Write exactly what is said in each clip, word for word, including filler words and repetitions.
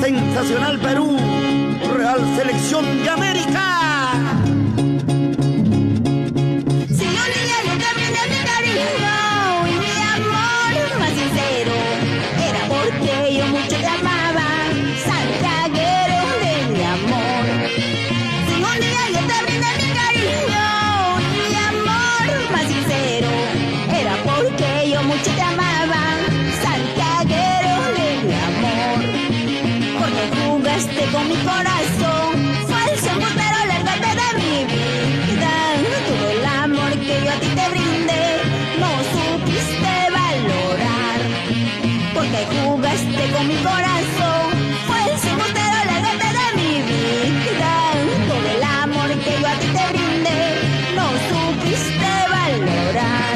Sensacional Perú, Real Selección de América. Si un día yo te brindé mi cariño y mi amor más sincero, era porque yo mucho te amaba, santiaguero de mi amor. Si un día yo te brindé mi cariño y mi amor más sincero, era porque yo mucho te amaba, santiaguero de mi amor. Porque jugaste con mi corazón, falso embustero, lárgate de mi vida. Todo el amor que yo a ti te brindé, no supiste valorar. Porque jugaste con mi corazón, falso embustero, lárgate de mi vida. Todo el amor que yo a ti te brindé, no supiste valorar.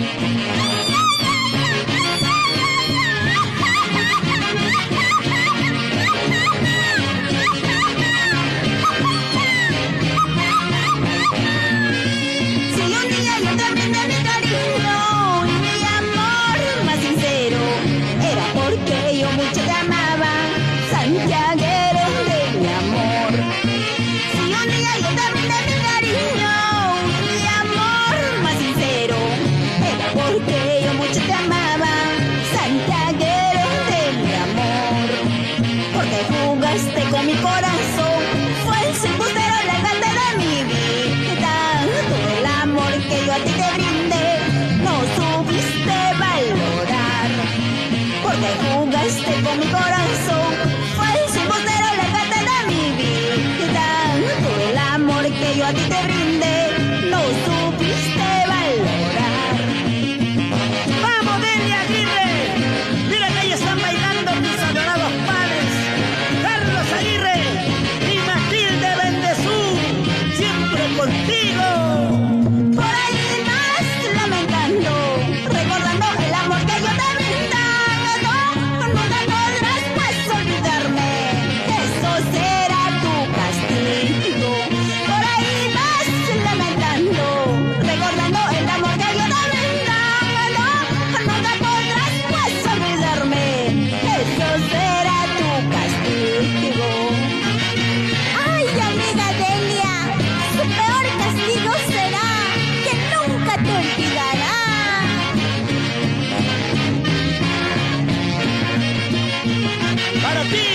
Santiaguero de mi amor. Si un día yo te brindé mi cariño y mi amor más sincero, era porque yo mucho te amaba, santiaguero de mi amor. Porque jugaste con mi corazón, falso embustero, lárgate de mi vida. Todo el amor que yo a ti te brindé, no supiste valorar. Porque jugaste con mi corazón, falso embustero, lárgate de mi vida. Todo el amor que yo a ti te brindé, no supiste valorar. ¡Vamos, Delia Aguirre! Mira que ahí están bailando mis adorados padres, Carlos Aguirre y Matilde Bendezú, siempre contigo. Por ahí más lamentando, recordando el amor que yo te brindaba, nunca podrás pues olvidarme, eso será tu castigo. Por ahí más lamentando, recordando el amor que yo te brindaba, nunca podrás pues olvidarme, eso será tu castigo. Ay, amiga Delia, su peor castigo será que nunca te olvidará. Para ti,